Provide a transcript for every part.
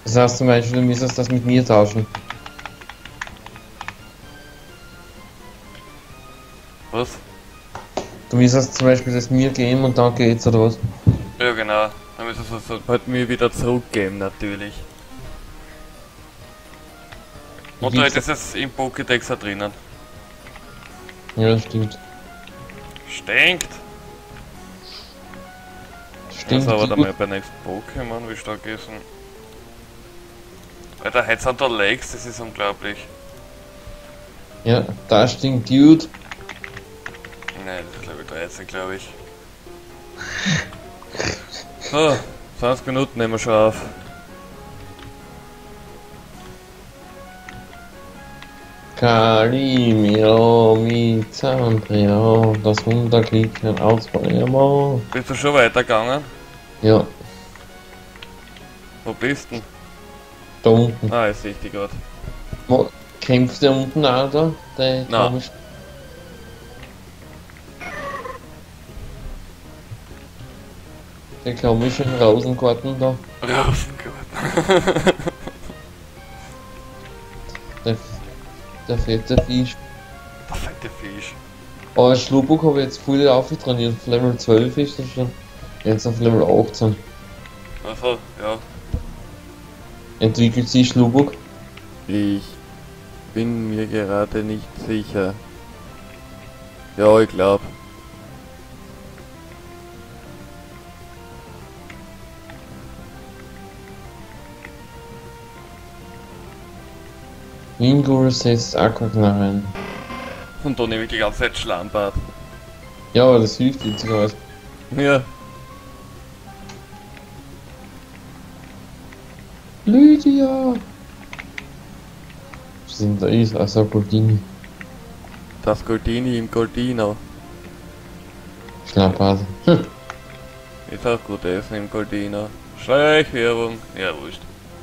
Das heißt zum Beispiel, du müsstest das mit mir tauschen. Was? Du müsstest zum Beispiel das mir geben und dann geht's oder was? Ja genau. Dann müssen sie es halt mir wieder zurückgeben natürlich. Und du hättest es im Pokédex auch drinnen. Ja, stimmt. Stinkt! Stimmt. Also aber dann mal bei nächsten Pokémon, wie stark ist denn? Alter, heute sind da Legs, das ist unglaublich. Ja, da stinkt Dude. Nein, das ist Level 13, glaube ich. So, 20 Minuten nehmen wir schon auf. Calimero, Mizandria, das Wunderklicken aus Palermo. Bist du schon weitergegangen? Ja, Wo bist du denn? da unten. Ah, jetzt sehe ich dich gerade. Kämpft der unten auch da? Der Nein. komisch. Der komische Rosengarten da. Rosengarten. Der, der fette Fisch. Der fette Fisch. Aber Schlubbuck habe ich jetzt voll aufgetrainiert. Auf Level 12 ist das schon. Jetzt auf Level 18. Also, ja. Entwickelt sich Schlubbuck? Ich bin mir gerade nicht sicher. Ja, ich glaube. Wingur setzt Aquaknarren. Und da nehme ich die ganze Zeit Schlammbad. Ja, aber das hilft witzigerweise. Ja. Lydia! Was sind da ist? Also Goldini. Das Goldini im Goldino. Schlappad. Ist auch gut essen im Goldino. Schleichwerbung. Ja, wurscht.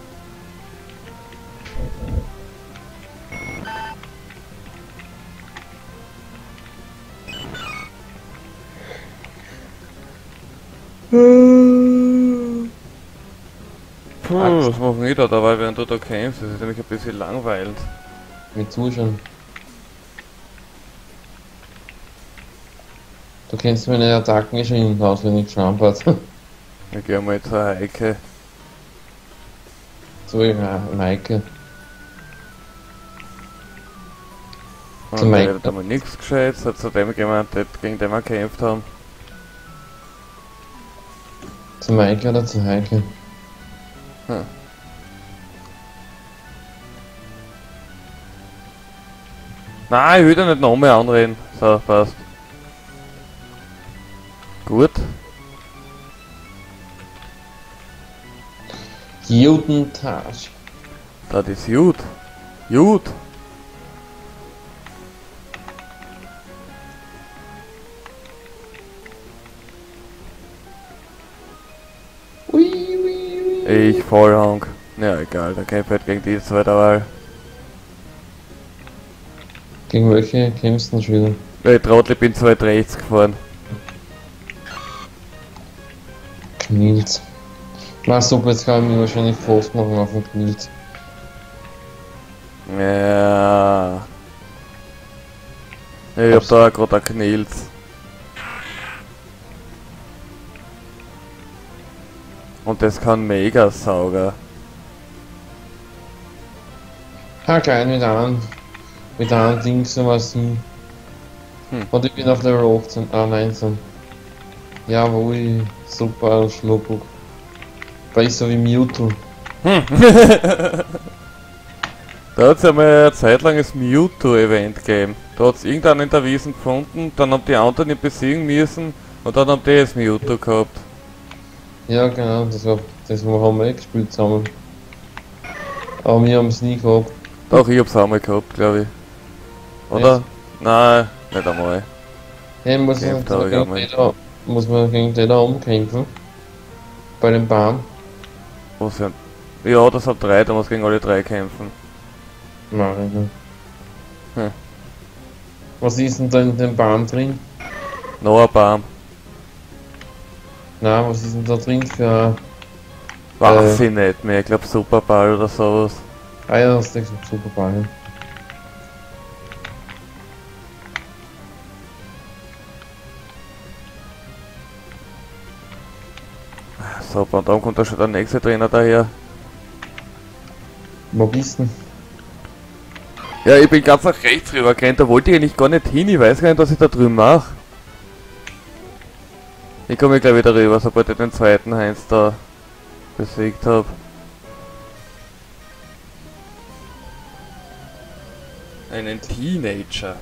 Puh, was machen wir da dabei, während du da kämpfst? Das ist nämlich ein bisschen langweilend. Mit Zuschauen. Du kennst meine Attacken schon in auswendig Schlappad. Wir gehen mal zur Heike. So, ja, Maike. Und Zur der Maike. hat einmal nichts gescheit, hat zu dem jemand, gegen den wir gekämpft haben. Zu Maike oder zu Heike? Hm. Nein, ich will da nicht noch mehr anreden. So, passt. Gut. Judentage. Das ist gut. Gut. Ui, ui, ui. Ich Vollhang. Ja, egal, der kämpft halt gegen die zweite Wahl. Gegen welche kämpfst du denn schon wieder? Weil ich Trottel bin zu weit rechts gefahren. Knils. Na super, jetzt kann ich mich wahrscheinlich fast machen auf den Knils. Ja. Ich hab da gerade ein Knils. Und das kann Megasauger. Ha, geil, mit einem Ding sowas hin. Und ich bin auf Level 18, 19. Jawohl, super Schluppuck. Besser wie Mewtwo. Da hat es ja mal eine Zeit lang das Mewtwo-Event gegeben. Da hat es irgendeinen in der Wiesen gefunden, dann haben die anderen ihn besiegen müssen und dann haben die das Mewtwo gehabt. Ja genau, das haben wir gespielt zusammen. Aber wir haben es nie gehabt. Doch, ich hab's auch mal gehabt, glaube ich. Oder? Echt? Nein, nicht einmal. Hey, Kämpft habe ich auch mal. muss man gegen den da umkämpfen. Bei dem Baum. Was sind? Ja, das hat 3, da muss gegen alle 3 kämpfen. Mach ich nicht. Hm. Was ist denn da in dem Baum drin? Noch ein Baum. Na, was ist denn da drin für... Weiß ich nicht mehr, ich glaube Superball oder sowas. Ah ja, das ist super Ball. Super, und dann kommt da schon der nächste Trainer daher. Wo bist du? Ja, ich bin ganz nach rechts rüber gerannt, da wollte ich eigentlich gar nicht hin, ich weiß gar nicht, was ich da drüben mache. Ich komme gleich wieder rüber, sobald ich den zweiten Heinz da besiegt habe. Einen Teenager.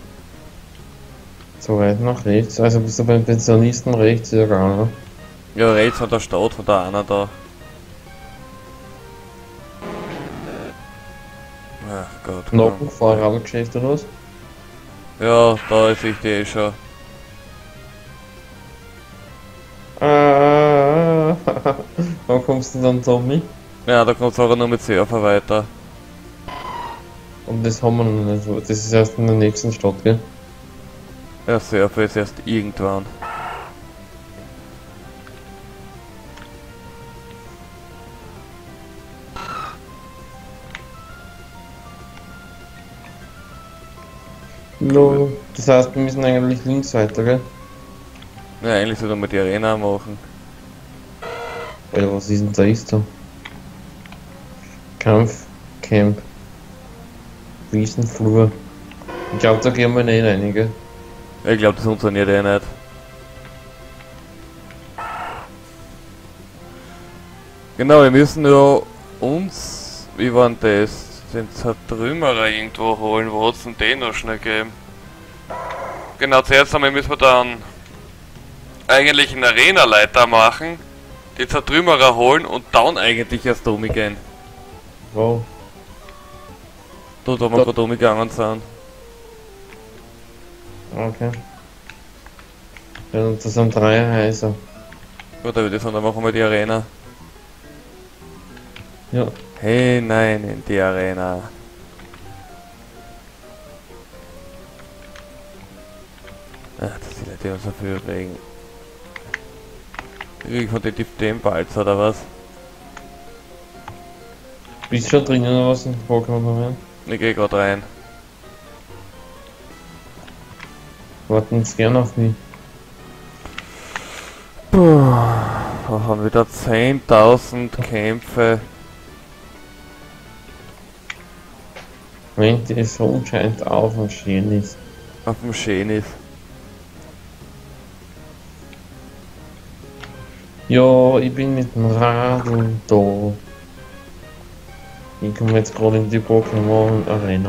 So weit nach rechts, also bist du beim Pensionisten rechts sogar, ne? Ja, rechts von der Stadt, von der einer da. Ach Gott. Noch ein Fahrradgeschäft oder was? Ja, da ist ich die schon. Wann kommst du dann, Tommy? Ja, da kommt es aber nur mit Surfer weiter. Und das haben wir noch nicht, das ist erst in der nächsten Stadt, gell? Ja, Surfer ist erst irgendwann. No. Das heißt, wir müssen eigentlich links weiter, gell? Ja, eigentlich sollte man die Arena machen. Alter, was ist denn da ist da? Kampfcamp. Riesenflur. Ich glaube, da gehen wir nicht rein, gell? Ich glaube, das funktioniert eh nicht. Genau, wir müssen ja uns, wie war denn das, den Zertrümmerer irgendwo holen. Wo hat's denn den noch schnell gegeben? Genau, zuerst einmal müssen wir dann eigentlich einen Arena-Leiter machen, die Zertrümmerer holen und dann eigentlich erst umgehen. Wow. Dort, wo wir gerade umgegangen sind. Okay. Ja, das sind 3 Häuser. Gut, dann würde ich sagen, dann machen wir die Arena. Ja. Hey, nein, in die Arena. Ach, das ist die Leute, die uns so viel regen. Krieg ich von den Balz oder was? Bist du schon drin oder was in Pokémon? Ich geh grad rein. Warten Sie gern auf mich. Puh, wir haben wieder 10.000 Kämpfe. Wenn die Sonne scheint auf und schön ist. Auf dem Schön ist. Ja, ich bin mit dem Radl da. Ich komme jetzt gerade in die Pokémon Arena.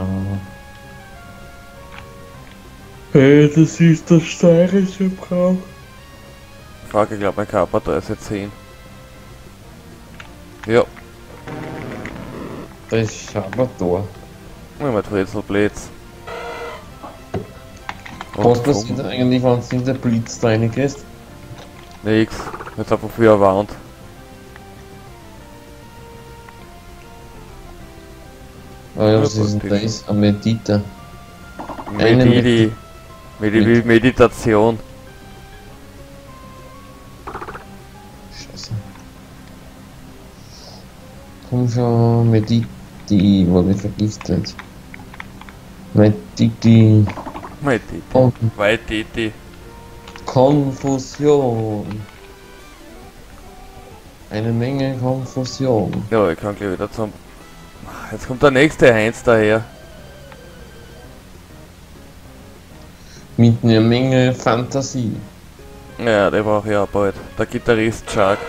Hey, das ist das steirische Brauch. Fuck, ich glaube mein Körper da ist jetzt hin. Ja, Das ist aber da. mit Fritzelblitz. Was passiert eigentlich, wenn du in der Blitz reingehst? Nix. Jetzt einfach wie erwarnt. Ah ja, was Ja, ist denn das? Ein Medita. Meditation. Scheiße. Komm schon, Mediti, wurde vergiftet. Mediti. Oh. Weititi. Konfusion. Eine Menge Konfusion. Ja, ich kann gleich wieder zum... Jetzt kommt der nächste Heinz daher. Mit einer Menge Fantasie. Ja, der brauche ich auch bald. Der Gitarrist Chuck.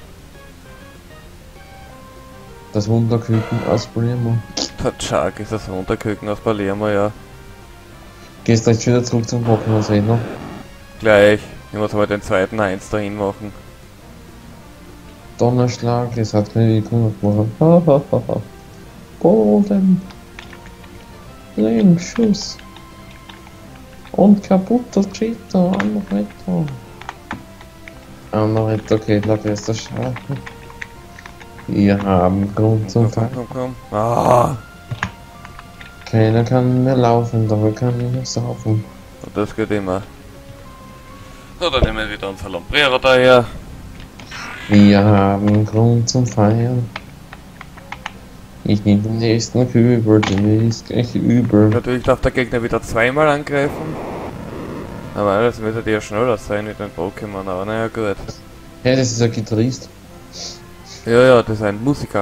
Das Wunderküken aus Palermo. Der Chuck ist das Wunderküken aus Palermo, ja. Gehst du jetzt wieder zurück zum Pokémon Trainer? Gleich. Ich muss aber den zweiten Heinz dahin machen. Donnerschlag, das hat mir gut gemacht. Hahaha. Golden. Lehmschuss. Und kaputter Cheater, Amaretto. Amaretto geht nach bester Schaden. Wir haben Grund zum Fall. Komm. Ah! Keiner kann mehr laufen, dafür kann ich mehr saufen. Und das geht immer. So, dann nehmen wir wieder unser Lombrero daher. Wir haben Grund zum Feiern. Ich nehme den nächsten Kübel, der ist gleich übel. Natürlich darf der Gegner wieder zweimal angreifen. Aber alles müsste ja schneller sein mit den Pokémon, aber naja gut. Ja, das ist ein Gitarrist. Ja, ja, das ist ein Musiker.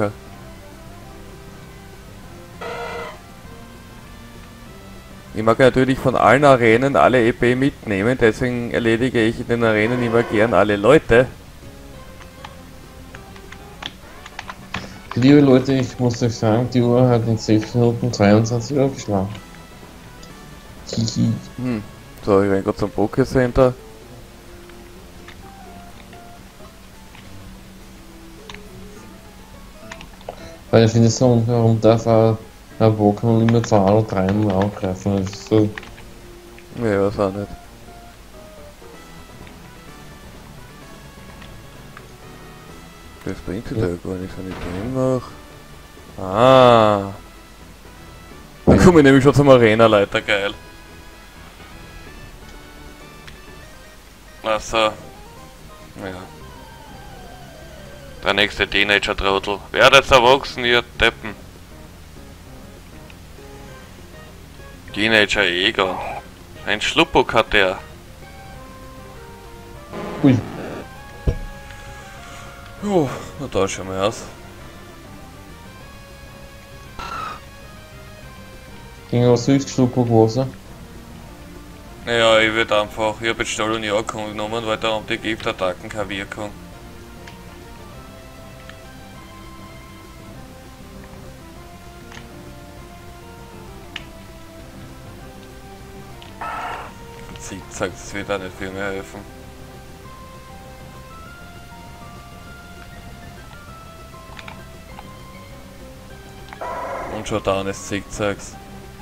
Ich mag natürlich von allen Arenen alle EP mitnehmen, deswegen erledige ich in den Arenen immer gern alle Leute. Liebe Leute, ich muss euch sagen, die Uhr hat in 6 Minuten 23 Uhr geschlagen. Hihi. So, ich renn grad zum Pokécenter. Weil ich finde es so unfair, warum darf ein Pokémon immer 2 oder 3 Mal angreifen. Das ist so. Ja, was auch nicht. Das bringt sich da ja gar nichts, wenn ich den mache. Ah. Dann komme ich nämlich schon zum Arena-Leiter, geil. Also. Ja. Der nächste Teenager-Trottel. Werdet erwachsen, ihr Deppen. Teenager Egon. Ein Schluppuck hat der. Ui. Oh, na da schauen wir aus. Ging aus Süßschlucker Wasser. Naja, ich würde einfach, ich hab jetzt schnell und ja genommen, weil da haben die Giftattacken keine Wirkung. Zickzack, das wird auch nicht viel mehr helfen. Und schon down ist Zickzacks.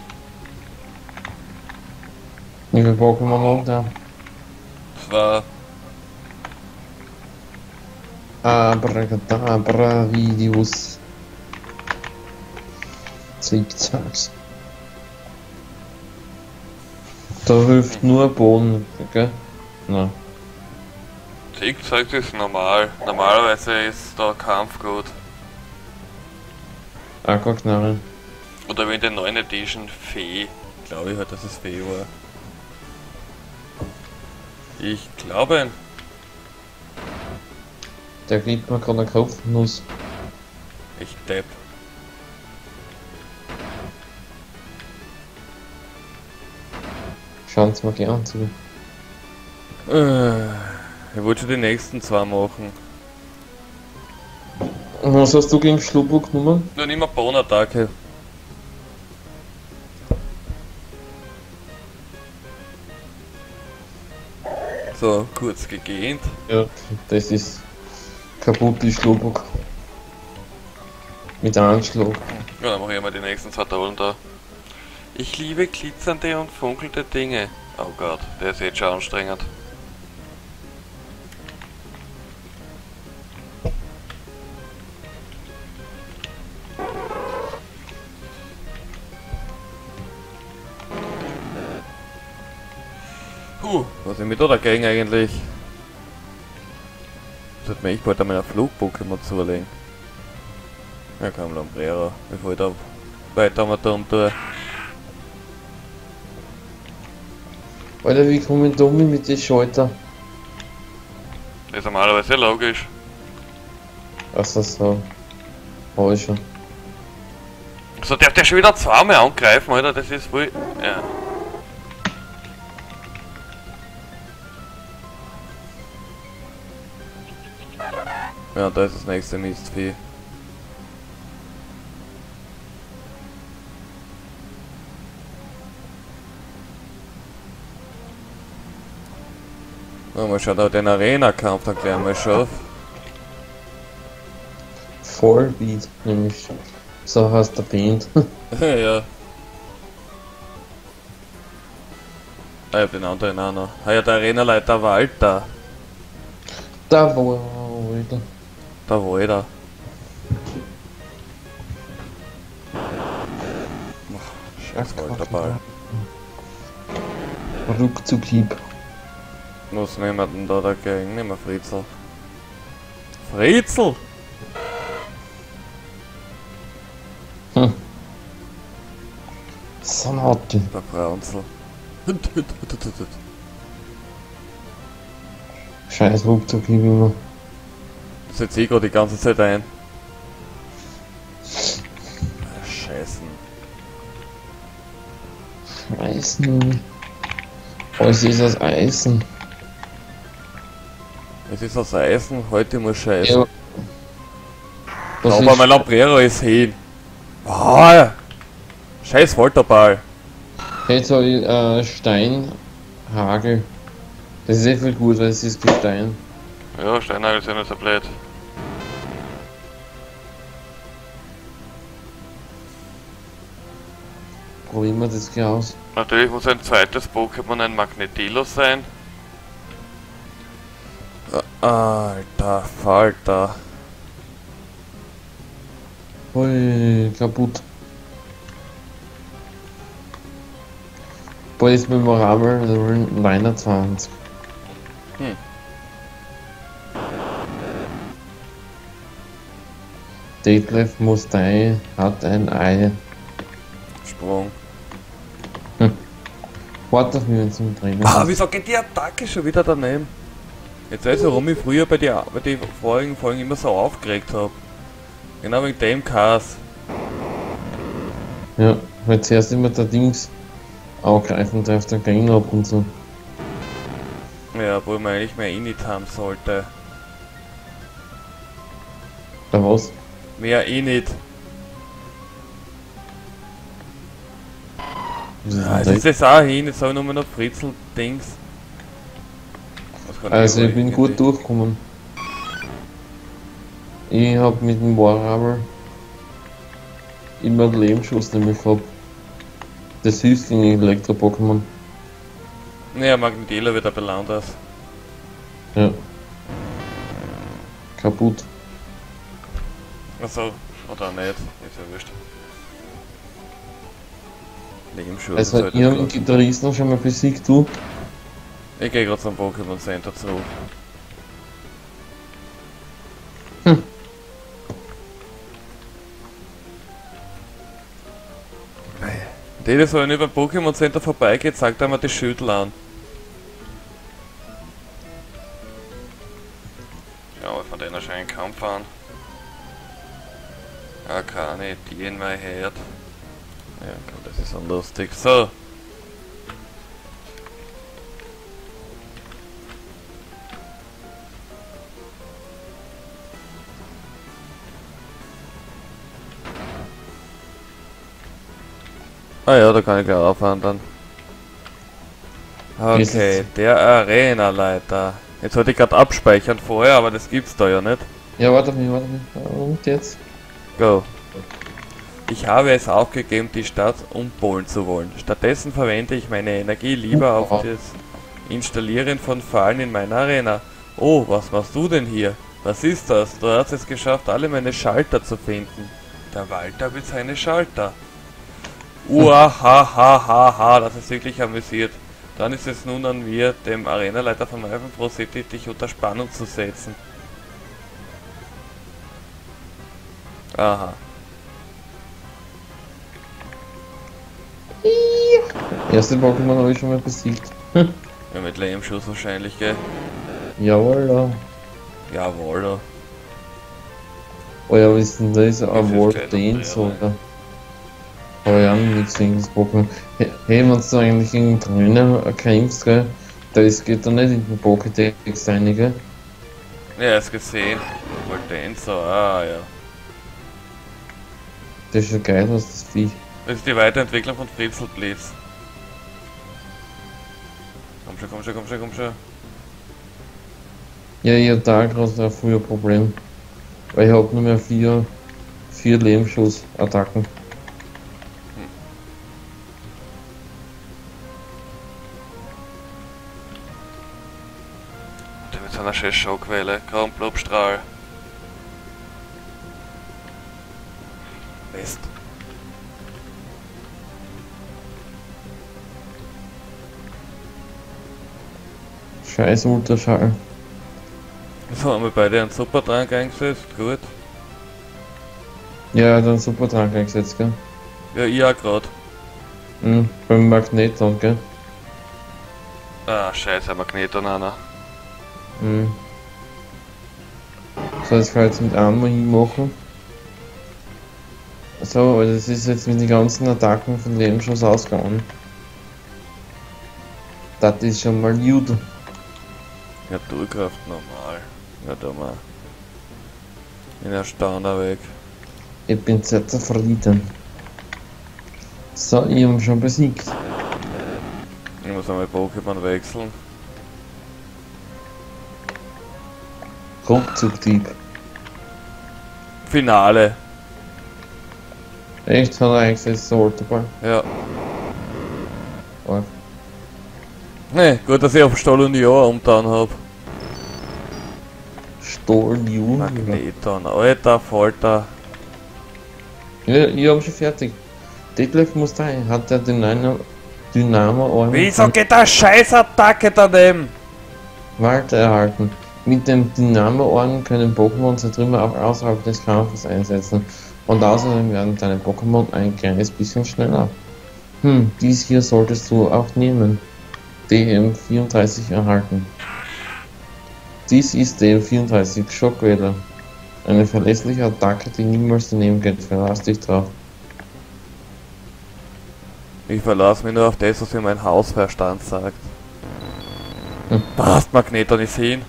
Wie viele Pokémon noch da? Das war Abracadabra Videos. Zickzacks. Da hilft nur Boden, gell? Nein. Zickzacks ist normal. Normalerweise ist da Kampf gut. Aquaknarren. Oder wie in der neuen Edition Fee. Glaube ich halt, dass es Fee war. Ich glaube. Der kriegt mir gerade eine Kopfnuss. Ich depp. Schaut's mir gern zu. Ich wollte schon die nächsten zwei machen. Und was hast du gegen Schluppuck genommen? Nur nicht mehr Bohnenattacke. So, kurz gegähnt. Ja, das ist kaputt, die Schluppuck. Mit Anschlag. Ja, dann mache ich mal die nächsten zwei Tollen da. Ich liebe glitzernde und funkelte Dinge. Oh Gott, der ist jetzt schon anstrengend. Was ist mit da dagegen eigentlich? Sollte mir echt bald einmal ein Flug-Pokémon zulegen. Ja komm, Lambrera, bevor ich da weiter mal da tue. Alter, wie komme ich da mit den Schalter? Das ist normalerweise logisch. Achso, so. Hab ich schon. So darf der schon wieder zweimal angreifen, Alter, das ist wohl. Ja. Ja, da ist das nächste Mistvieh. Oh, mal schaut auch den Arena-Kampf dann gleich mal schon. Vollbeat, nämlich. So heißt der Band. Ja. Ah, ich hab den anderen auch noch. Ah ja, der Arenaleiter Walter. Da wo wieder. Der Walter. Scheiß Walterball. Rückzughieb. Was nehmen wir denn da dagegen? Nehmen wir Fritzl. Fritzl! Hm. So ein Auto. Der Braunzel. Scheiß Ruckzuck, ich immer. Das setzt eh gerade die ganze Zeit ein. Scheißen. Eisen. Alles ist aus Eisen. Es ist aus Eisen, heute muss scheißen. Ja. Was Aber ist, mein Lambrero ist hin. Oh, scheiß Folterball. jetzt habe ich Steinhagel. Das ist eh viel gut, weil es ist Gestein. Ja, Steinhagel sind nicht so blöd. Probieren wir das gleich aus. Natürlich muss ein zweites Pokémon ein Magnetilo sein. Alter Falter. Ui, kaputt. Bald ist memorabel Level 29. Hm. Detlef Mustei hat ein Ei. Sprung. Warte auf mich, wenn zum Training Ah, ist. wieso geht die Attacke schon wieder daneben? Jetzt weiß ich, warum ich früher bei den vorigen Folgen immer so aufgeregt habe. Genau wegen dem Chaos. Ja, weil zuerst immer der Dings angreifen darf, der Gegner ab und so. Ja, obwohl man eigentlich mehr Init haben sollte. Da was? Mehr Init. Jetzt ist das auch hin, jetzt habe ich nur noch Fritzl-Dings. Also ich bin gut durchgekommen. Ich hab mit dem Warhammer immer einen Lebensschuss nämlich gehabt. Das hilft gegen Elektro-Pokémon. Naja, Magnetilo wird aber anders. Ja. Kaputt. Achso, oder nicht, ist ja wurscht. Lebensschuss. Also ich hab den Gitarristen schon mal besiegt, du? Ich geh grad zum Pokémon Center zurück. Hm. Jedes Mal, wenn ich beim Pokémon Center vorbeigeht, sagt er mir die Schüttel an. Schauen wir von denen schon einen Kampf an. Ja, keine, die in mein Herd. Ja, komm, das ist so lustig. So. Ah ja, da kann ich gleich aufhören dann. Okay, der Arena-Leiter. Jetzt wollte ich gerade abspeichern vorher, aber das gibt's da ja nicht. Ja, warte auf mich. Und jetzt? Go. Ich habe es aufgegeben, die Stadt umpolen zu wollen. Stattdessen verwende ich meine Energie lieber auf das Installieren von Fallen in meiner Arena. Oh, was machst du denn hier? Was ist das? Du hast es geschafft, alle meine Schalter zu finden. Der Walter will seine Schalter. Uahahaha, das ist wirklich amüsiert. Dann ist es nun an mir, dem Arenaleiter von Raven Pro City, dich unter Spannung zu setzen. Aha. Erste Pokémon habe ich schon mal besiegt. Ja, mit Lebensschuss wahrscheinlich, gell? Jawohl, Jawohl. oh ja, was ist denn das? ist Award gleich Dance noch oder? Aber ja, nichts gegen das Pokémon. Hey, wenn du eigentlich gegen Trainer kämpfst, gell? Das geht dann nicht in den Pokédex rein, gell? Ja, ist gesehen. Voltenzo, ah ja. Das ist ja geil, was das Viech. Das ist die Weiterentwicklung von Fritzl Blitz. Komm schon, komm schon, komm schon, komm schon. Ja, ich hab da gerade ein früher Problem. Weil ich hab nur mehr vier Lebensschuss-Attacken. Der mit seiner scheiß Schockwelle, Grauenblobstrahl. Mist. Scheiß Ultraschall. So haben wir beide einen Supertrank eingesetzt, gut. Ja, dann super Trank eingesetzt, gell? Ja, ich auch grad. Beim Magneton, gell? Ah, scheiße, Magnet an einer. So, das kann ich jetzt mit einmal hinmachen. So, aber das ist jetzt mit den ganzen Attacken von Lebensschuss ausgegangen. Das ist schon mal gut. Ja, Durchkraft normal. Ja, da mal. In der Stauner weg. Ich bin sehr zufrieden. So, ich habe schon besiegt. Ich muss einmal Pokémon wechseln. Ruckzucktyp. Finale. Echt, hat er eingesetzt, so Ultiball. Ja. Arg. Ne, gut, dass ich auf Stahl und Jahr umgetan hab. Stohlju. Magneton, alter Falter. Ja, ich hab schon fertig. Detlef muss rein. Hat der Dynamo-Arm Wieso geht der scheiß Attacke daneben? Warte erhalten. Mit dem Dynamo-Orden können Pokémon Zertrümmer auch außerhalb des Kampfes einsetzen. Und außerdem werden deine Pokémon ein kleines bisschen schneller. Dies hier solltest du auch nehmen. DM34 erhalten. Dies ist DM34 Schockwelle. Eine verlässliche Attacke, die niemals daneben geht. Verlass dich drauf. Ich verlasse mich nur auf das, was mir mein Hausverstand sagt. Passt, Magneton nicht sehen.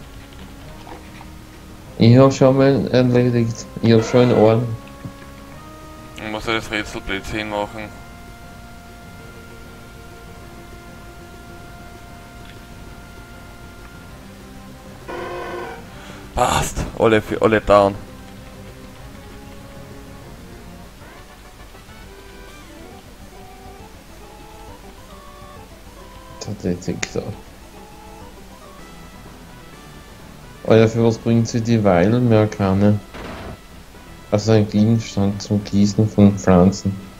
Ich hab schon mal erledigt. Ich hab schon einen Ohren. Ich muss ja das Rätselblödsinn machen. Passt, alle down. Tatsächlich so. Alter, für was bringt sie die Weilmerkane? Also ein Gegenstand zum Gießen von Pflanzen.